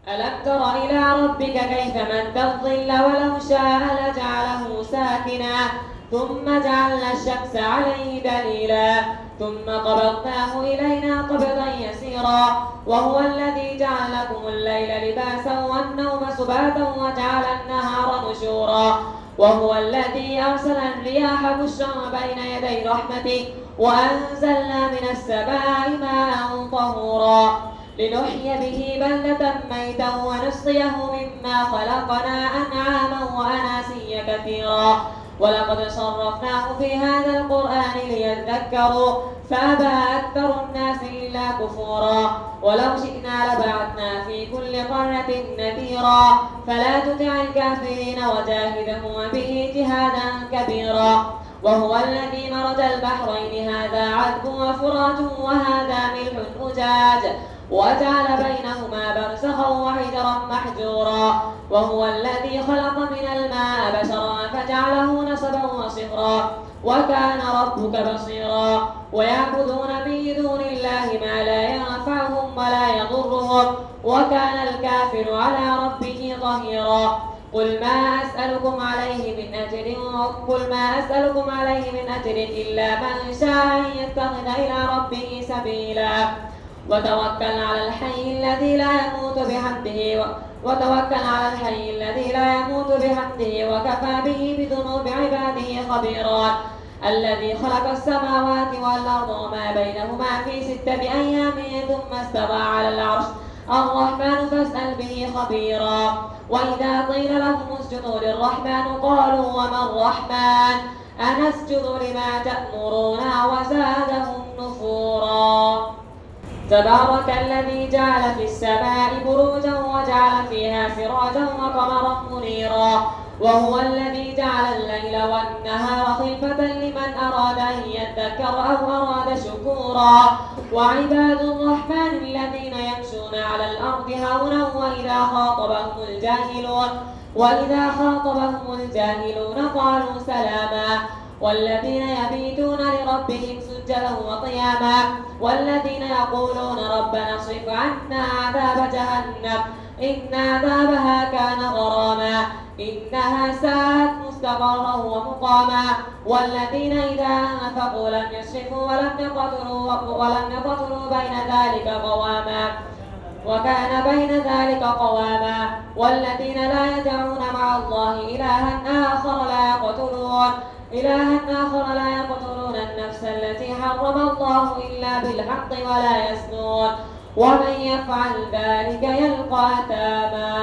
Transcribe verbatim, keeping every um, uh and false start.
ألم تر إلى ربك كيف مد الظل ولو شاء لجعله ساكنا ثم جعلنا الشمس عليه دليلا ثم قبضناه إلينا قبضا يسيرا وهو الذي جعل لكم الليل لباسا والنوم سباتا وجعل النهار نشورا وهو الذي أرسل الرياح بشرا بين يدي رحمته وأنزلنا من السماء ماء طهورا لنحيي به بلدة ميتا ونسقيه مما خلقنا أنعاما وأناسيا كثيرا ولقد صرفناه في هذا القرآن ليذكروا فأبى أكثر الناس إلا كفورا ولو شئنا لبعثنا في كل قرية نذيرا فلا تطع الكافرين وجاهدهم به جهادا كبيرا وهو الذي مرج البحرين هذا عذب وفرات وهذا ملح أجاج وجعل بينهما برزخا وحجرا محجورا وهو الذي خلق من الماء بشرا فجعله نسبا وصهرا وكان ربك بصيرا ويعبدون من دون الله ما لا ينفعهم ولا يضرهم وكان الكافر على ربه ظهيرا قل ما أسألكم عليه من أجر قل ما أسألكم عليه من أجر إلا من شاء أن يتخذ إلى ربه سبيلا وتوكل على الحي الذي لا يموت بحمده وتوكل على الحي الذي لا يموت بحمده وكفى به بذنوب عباده خبيرا الذي خلق السماوات والأرض وما بينهما في ستة أيام ثم استوى على العرش الرحمن فاسأل به خبيرا وإذا قيل لهم اسجدوا للرحمن قالوا وما الرحمن أنسجد لما تأمرنا وزادهم نفورا تبارك الذي جعل في السماء بروجا وجعل فيها سراجا وقمرا منيرا وهو الذي جعل الليل والنهار خلفة لمن أراد أن يذكر أو أراد شكورا وعباد الرحمن الذين يمشون على الأرض هونا وإذا خاطبهم الجاهلون وإذا خاطبهم الجاهلون قالوا سلاما والذين يبيتون لربهم سجدا وقياما والذين يقولون ربنا اصرف عنا عذاب جهنم إن عذابها كان غراما إنها ساءت مستقرا ومقاما والذين إذا أنفقوا لم يسرفوا ولم يقتروا ولم يقتروا بين ذلك قواما وكان بين ذلك قواما والذين لا يدعون مع الله إلها آخر لا يقتلون إلها آخر لا يقتلون النفس التي حرم الله إلا بالحق ولا يزنون ومن يفعل ذلك يلقى أثاما